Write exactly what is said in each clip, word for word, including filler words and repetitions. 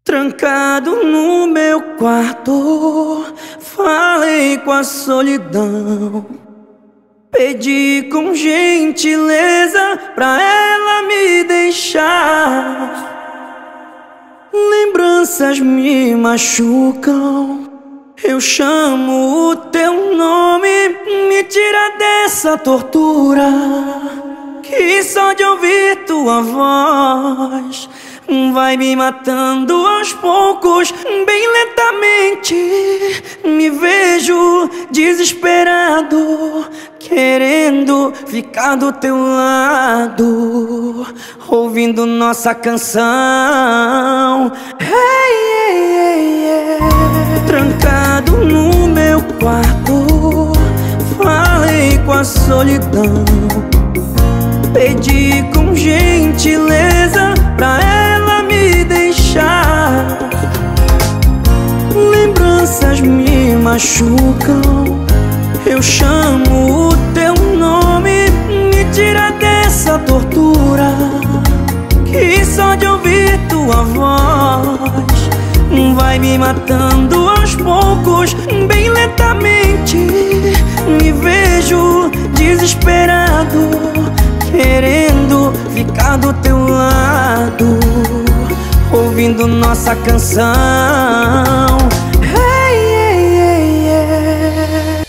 Trancado no meu quarto, falei com a solidão. Pedi com gentileza pra ela me deixar. Lembranças me machucam, eu chamo o teu nome. Me tira dessa tortura, que só de ouvir tua voz vai me matando aos poucos, bem lentamente. Me vejo desesperado, querendo ficar do teu lado, ouvindo nossa canção. Hey, hey, hey, hey. Trancado no meu quarto, falei com a solidão. Pedi com gentileza pra ela me deixar. Lembranças me machucam, eu chamo o teu nome. Me tira dessa tortura, que só de ouvir tua voz vai me matando aos poucos, bem lentamente. Me vejo desesperado, querendo ficar do teu lado, ouvindo nossa canção. Hey, hey, hey, hey.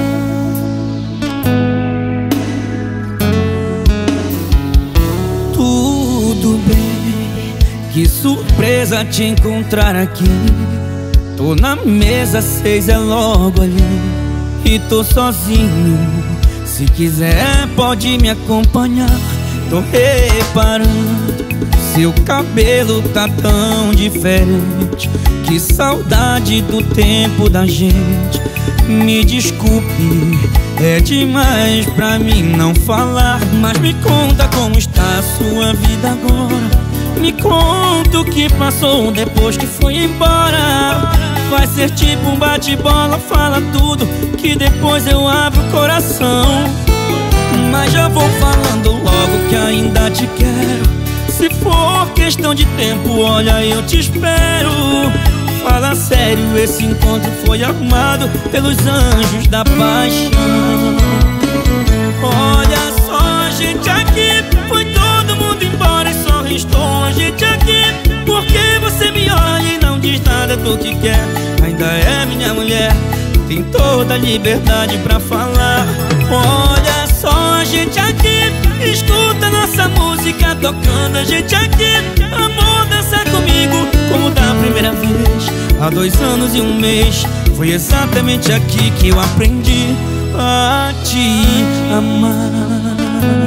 Tudo bem, que surpresa te encontrar aqui. Tô na mesa seis, é logo ali, e tô sozinho. Se quiser pode me acompanhar. Tô reparando, seu cabelo tá tão diferente. Que saudade do tempo da gente. Me desculpe, é demais pra mim não falar, mas me conta como está a sua vida agora. Me conta o que passou depois que foi embora. Vai ser tipo um bate-bola, fala tudo, que depois eu abro o coração. Mas já vou falando logo que ainda te quero. Se for questão de tempo, olha, eu te espero. Fala sério, esse encontro foi armado pelos anjos da paixão. Olha só, a gente aqui, foi todo mundo embora e só restou a gente aqui. Porque você me olha e não diz nada do que quer. Ainda é minha mulher, tem toda a liberdade pra falar. Olha só, a gente aqui, escuta nossa música tocando. A gente aqui, amor, dança comigo como da primeira vez. Há dois anos e um mês, foi exatamente aqui que eu aprendi a te amar.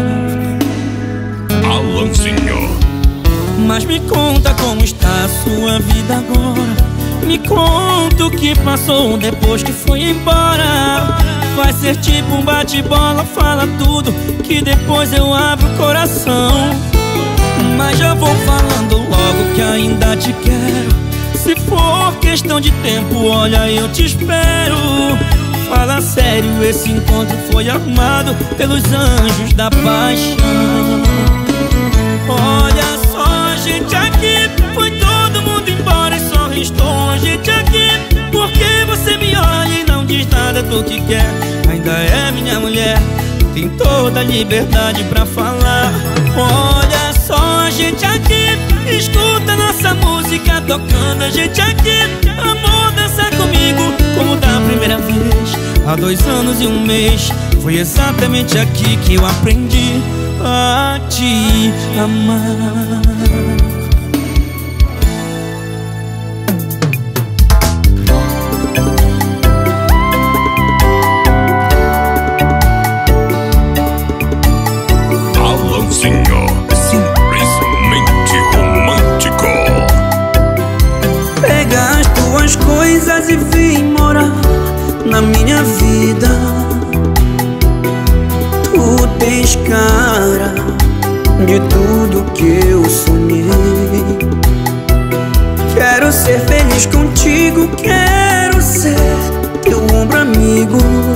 Alanzinho. Mas me conta como está a sua vida agora. Me conta o que passou depois que foi embora. Vai ser tipo um bate-bola, fala tudo, que depois eu abro o coração. Mas já vou falando logo que ainda te quero. Se for questão de tempo, olha, eu te espero. Fala sério, esse encontro foi armado pelos anjos da paixão. Olha só, a gente aqui, foi todo mundo embora e só restou a gente aqui. Porque você me olha e não diz nada do que quer. Ainda é minha mulher, tem toda a liberdade pra falar. Olha só, a gente aqui, escuta nossa música tocando. A gente aqui, amor, dança comigo como da primeira vez. Há dois anos e um mês, foi exatamente aqui que eu aprendi a te amar. Alanzinho, simplesmente romântico. Pega as tuas coisas e vem morar na minha vida. Tu tens cara de tudo que eu sonhei. Quero ser feliz contigo, quero ser teu ombro amigo.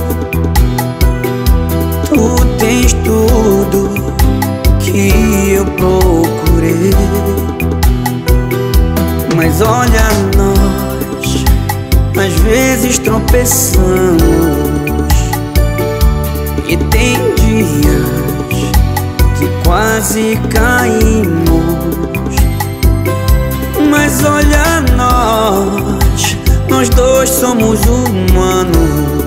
Tu tens tudo que eu procurei, mas Mas olha nós, às vezes tropeçamos, e tem dias que quase caímos. Mas olha nós, nós dois somos humanos.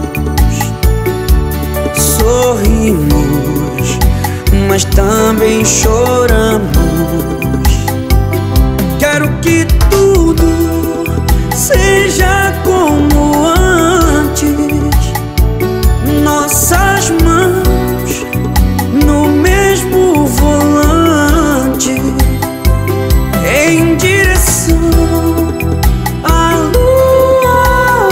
Sorrimos, mas também choramos. Quero que tudo seja como antes, nossas mãos no mesmo volante, em direção à lua,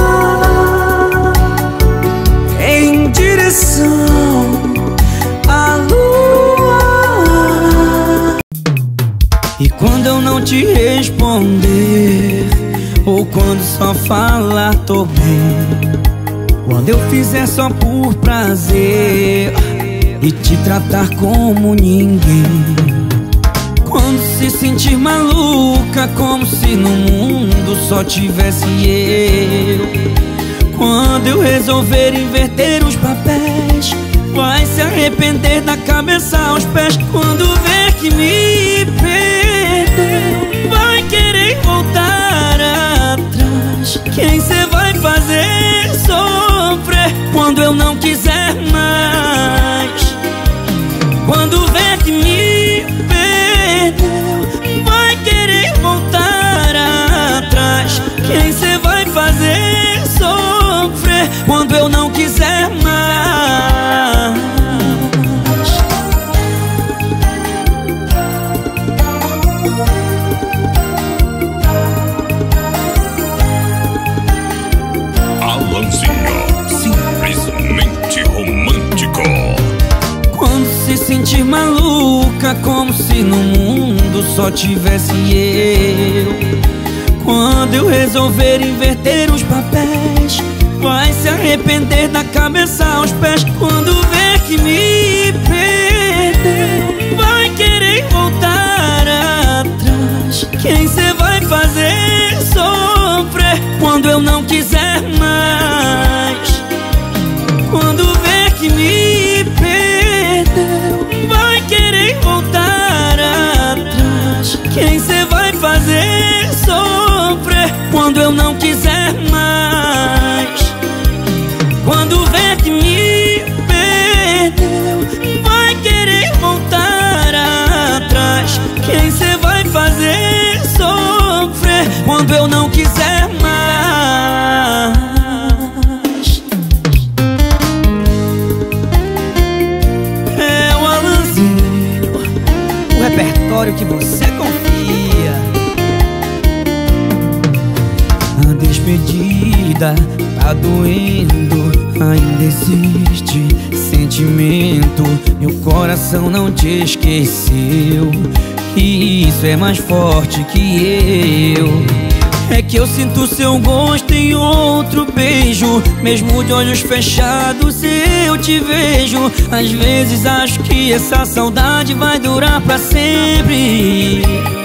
em direção à lua. E quando eu não te responder, ou quando só falar tô bem, quando eu fizer só por prazer e te tratar como ninguém, quando se sentir maluca como se no mundo só tivesse eu, quando eu resolver inverter os papéis, vai se arrepender da cabeça aos pés. Quando ver que me perdeu, vai querer voltar atrás. Quem cê vai fazer sofrer quando eu não quiser mais? Quando ver que me perdeu, vai querer voltar atrás. Quem cê vai fazer sofrer quando eu não quiser mais? Alanzinho, simplesmente romântico. Quando se sentir maluca como se no mundo só tivesse eu, quando eu resolver inverter os papéis, vai se arrepender da cabeça aos pés. Quando ver que me perdeu, vai querer voltar atrás. Quem cê vai fazer sofrer quando eu não quiser mais? Quando ver que me perdeu, vai querer voltar atrás. Quem cê vai fazer sofrer quando eu não quiser mais? Quando ver que me perdeu, vai querer voltar atrás. Quem cê vai fazer sofrer quando eu não quiser mais? É o Alanzinho, o repertório que você confia. A despedida tá doendo, ainda existe sentimento. Meu coração não te esqueceu, e isso é mais forte que eu. É que eu sinto seu gosto em outro beijo, mesmo de olhos fechados eu te vejo. Às vezes acho que essa saudade vai durar pra sempre.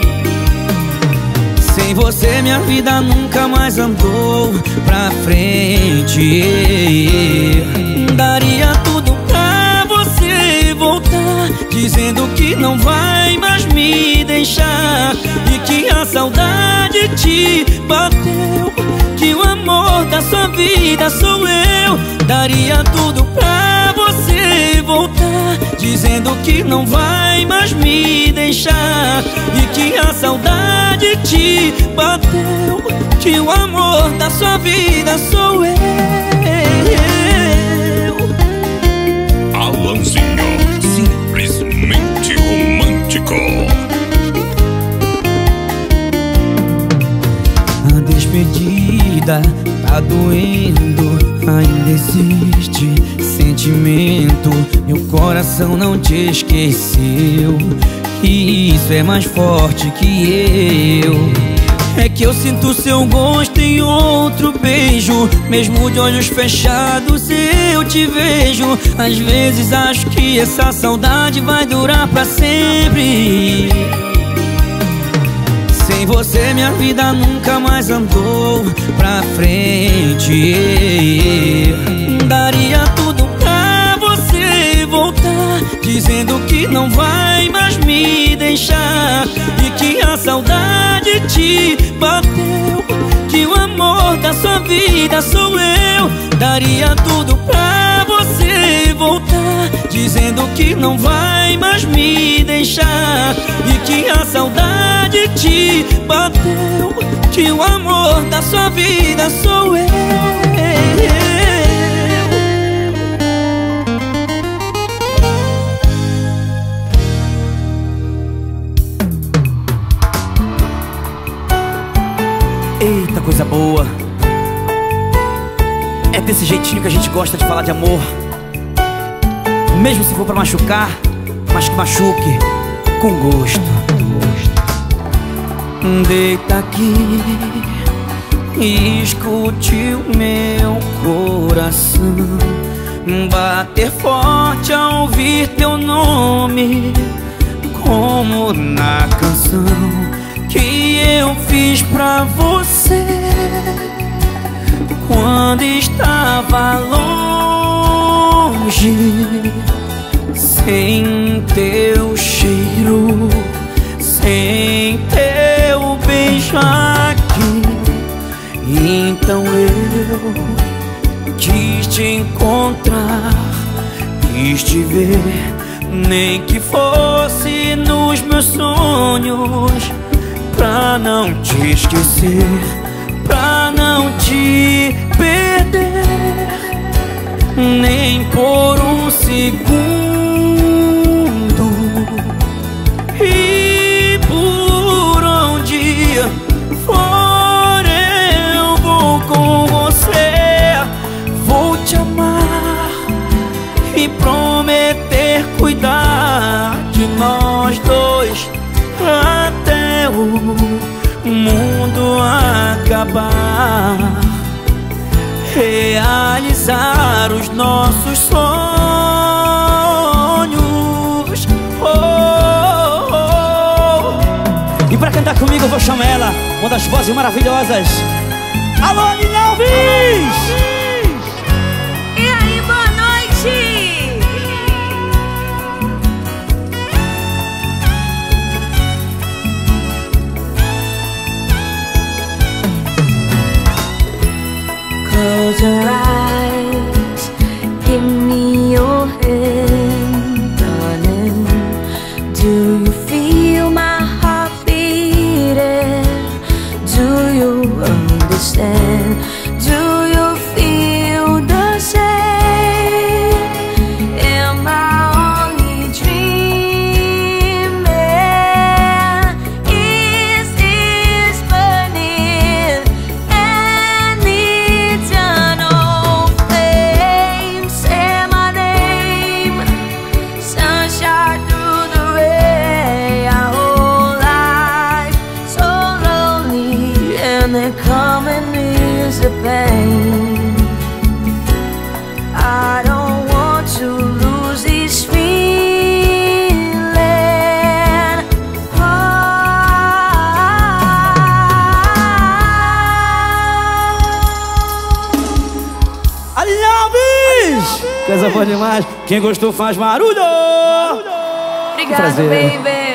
Sem você minha vida nunca mais andou pra frente. Daria tudo pra você voltar, dizendo que não vai mais me deixar, e que a saudade te bateu, que o amor da sua vida sou eu. Daria tudo pra você voltar, dizendo que não vai mais me deixar, e que a saudade te bateu, que o amor da sua vida sou eu. Alanzinho, simplesmente romântico. A despedida tá doendo, ainda existe sentimento. Meu coração não te esqueceu, e isso é mais forte que eu. É que eu sinto seu gosto em outro beijo, mesmo de olhos fechados eu te vejo. Às vezes acho que essa saudade vai durar pra sempre. Sem Sem você minha vida nunca mais andou pra frente. Daria tudo pra você voltar, dizendo que não vai mais me deixar e que a saudade te bateu, que o amor da sua vida sou eu. Daria tudo pra você voltar, dizendo que não vai mais me deixar e que a saudade te bateu, que o amor da sua vida sou eu. Eita, coisa boa. É desse jeitinho que a gente gosta de falar de amor, mesmo se for pra machucar, mas que machuque com gosto. Deita aqui e escute o meu coração bater forte ao ouvir teu nome, como na canção que eu fiz pra você quando estava longe, sem teu cheiro, sem teu beijo aqui. Então eu quis te encontrar, quis te ver, nem que fosse nos meus sonhos, pra não te esquecer, pra não te perder, nem por um segundo. E por onde for eu vou com você, vou te amar e prometer cuidar de nós dois até o mundo acabar, realizar os nossos sonhos. Oh, oh, oh. E pra cantar comigo eu vou chamar ela, uma das vozes maravilhosas, alô, Lilian Alves! E aí, boa noite! Close your eyes, give me your hand, darling. Do you feel my heart beating? Do you understand? Do you feel the same? Am I only dreaming? Is this burning an eternal flame? Say my name, sunshine through the rain. Our whole life so lonely, and then coming is the pain. I don't want to lose this feeling. Oh. A Lilian Alves! Coisa boa demais. Quem gostou faz barulho! Obrigada, prazer. baby.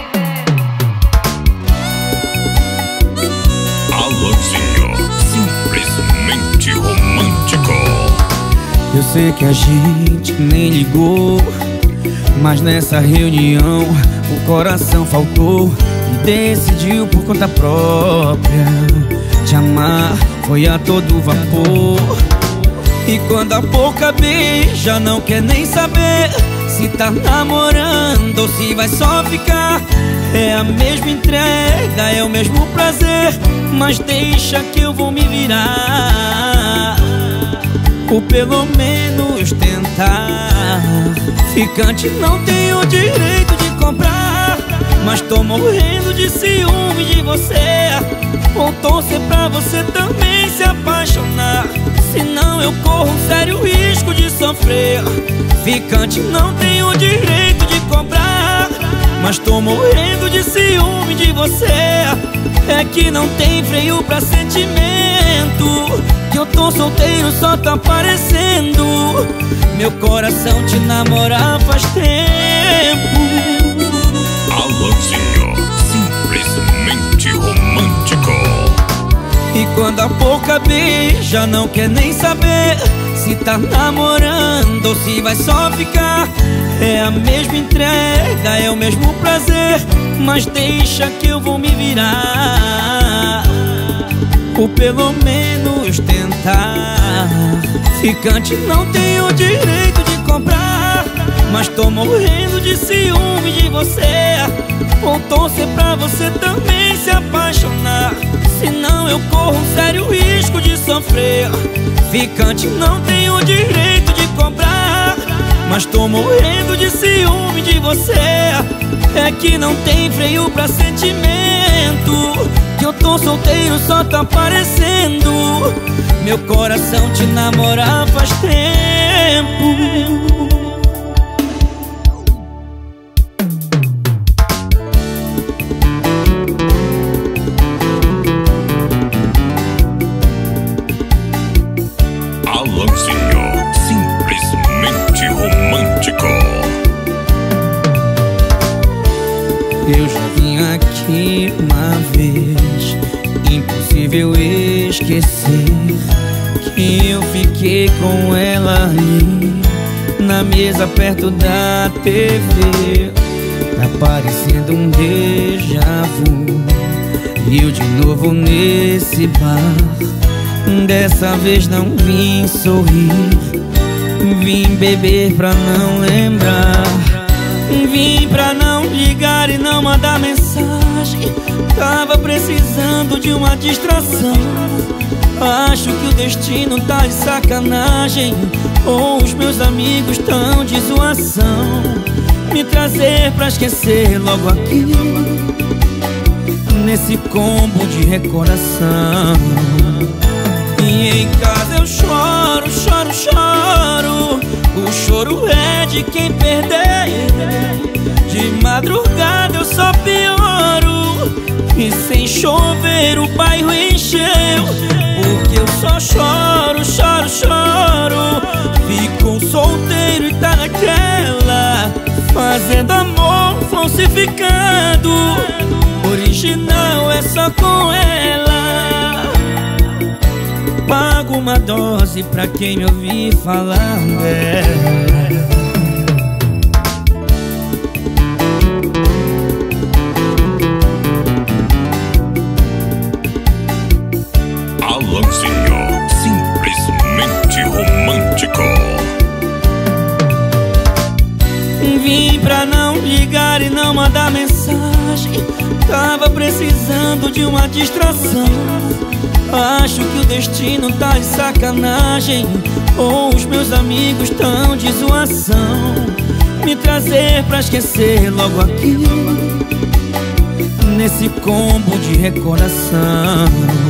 Alanzinho, simplesmente romântico. Eu sei que a gente nem ligou, mas nessa reunião o coração faltou e decidiu por conta própria te amar, foi a todo vapor. E quando a boca beija não quer nem saber se tá namorando ou se vai só ficar. É a mesma entrega, é o mesmo prazer, mas deixa que eu vou me virar, ou pelo menos tentar. Ficante não tem o direito de comprar, mas tô morrendo de ciúme de você. Vou torcer pra você também se apaixonar, senão eu corro um sério risco de sofrer. Ficante não tem o direito de comprar, mas tô morrendo de ciúme de você. é que não tem freio pra sentimento. Que eu tô solteiro, só tá aparecendo. Meu coração te namorar faz tempo. Alanzinho, simplesmente romântico. E quando a boca beija, não quer nem saber se tá namorando ou se vai só ficar. É a mesma entrega, é o mesmo prazer, mas deixa que eu vou me virar, ou pelo menos tentar. Ficante não tem o direito de comprar, mas tô morrendo de ciúme de você. Vou torcer pra você também se apaixonar, senão eu corro um sério risco de sofrer. Ficante não tem o direito de comprar, mas tô morrendo de ciúme de você. É que não tem freio pra sentimento. Que eu tô solteiro, só tá aparecendo. Meu coração te namorar faz tempo. Alanzinho, simplesmente romântico. Eu já vim aqui uma vez, impossível esquecer que eu fiquei com ela ali na mesa perto da T V. Tá parecendo um déjà vu, e eu de novo nesse bar. Dessa vez não vim sorrir, vim beber pra não lembrar. Vim pra não ligar e não mandar mensagem. Tava precisando de uma distração. Acho que o destino tá de sacanagem, ou os meus amigos tão de zoação. Me trazer pra esquecer logo aqui, nesse combo de recordação. E em casa eu choro, choro, choro. O choro é de quem perdeu. De madrugada eu só pioro, e sem chover o bairro encheu. Porque eu só choro, choro, choro. Fico solteiro e tá naquela, fazendo amor falsificado. Original é só com ela. Pago uma dose pra quem me ouvir falar dela. Alanzinho, simplesmente romântico. Vim pra não ligar e não mandar mensagem. Tava precisando de uma distração. Acho que o destino tá de sacanagem, ou os meus amigos tão de zoação. Me trazer pra esquecer logo aqui, nesse combo de recordação.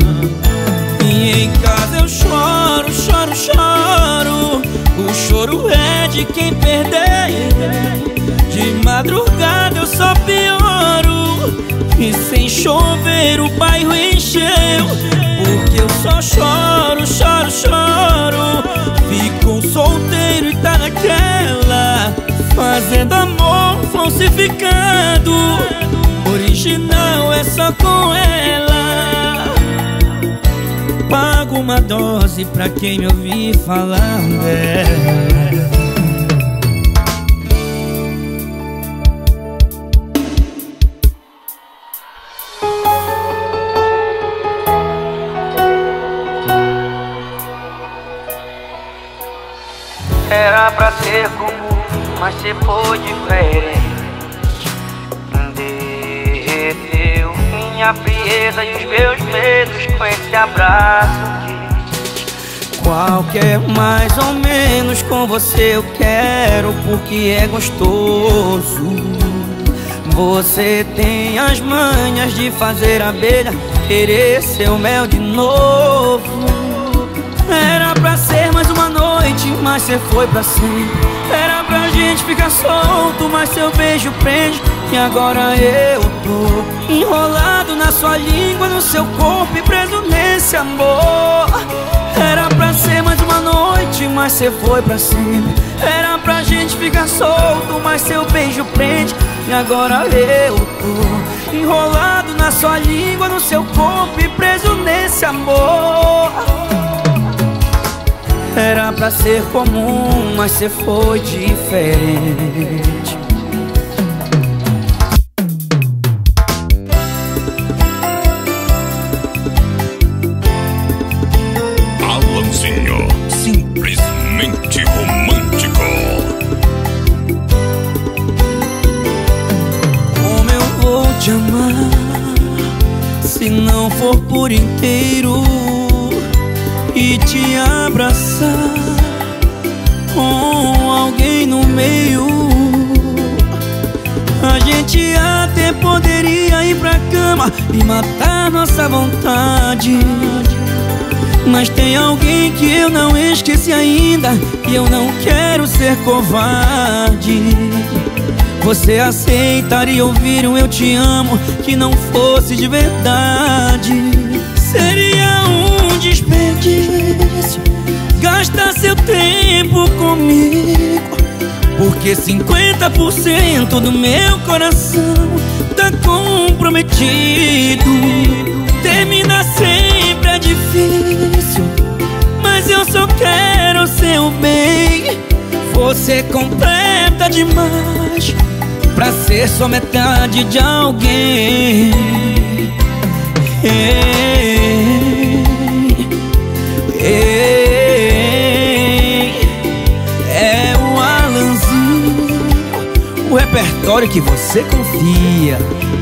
E em casa eu choro, choro, choro. O choro é de quem perdeu. De madrugada eu só pioro, e sem chover o bairro encheu. Porque eu só choro, choro, choro. Fico solteiro e tá naquela, fazendo amor falsificado. Original é só com ela. Pago uma dose pra quem me ouvir falar dela. Era pra ser comum, mas se foi diferente. Derreteu minha frieza e os meus medos com esse abraço que qualquer mais ou menos com você eu quero, porque é gostoso. Você tem as manhas de fazer a abelha querer seu mel de novo. Era pra ser mais uma noite noite, mas cê foi pra sempre. Era pra gente ficar solto, mas seu beijo prende. E agora eu tô enrolado na sua língua, no seu corpo e preso nesse amor. Era pra ser mais uma noite, mas cê foi pra sempre. Era pra gente ficar solto, mas seu beijo prende. E agora eu tô enrolado na sua língua, no seu corpo e preso nesse amor. Era pra ser comum, mas cê foi diferente. Alanzinho, simplesmente romântico. Como eu vou te amar se não for por inteiro e te abraçar com alguém no meio? A gente até poderia ir pra cama e matar nossa vontade, mas tem alguém que eu não esqueci ainda, e eu não quero ser covarde. Você aceitaria ouvir um eu te amo que não fosse de verdade? Seria um desperdício gastar seu tempo comigo, porque cinquenta por cento do meu coração tá comprometido. Terminar sempre é difícil, mas eu só quero o seu bem. Você completa demais pra ser só metade de alguém. Ei, ei, é o Alanzinho, o repertório que você confia.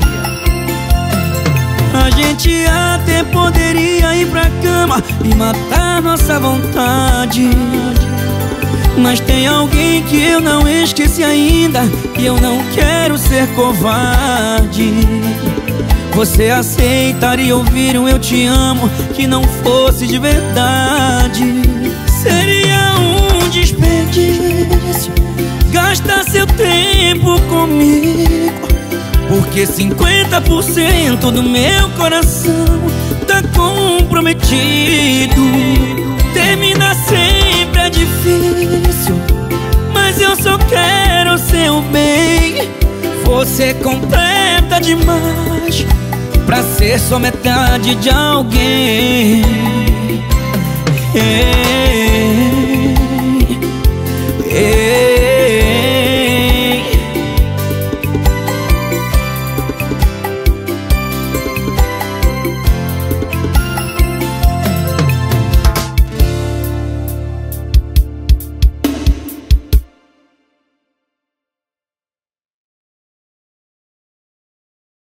A gente até poderia ir pra cama e matar nossa vontade, mas tem alguém que eu não esqueci ainda, e eu não quero ser covarde. Você aceitaria ouvir um eu te amo que não fosse de verdade? Seria um desperdício gastar seu tempo comigo, porque cinquenta por cento do meu coração tá comprometido. Terminar sempre é difícil, mas eu só quero o seu bem. Você completa demais pra ser só metade de alguém. Ei,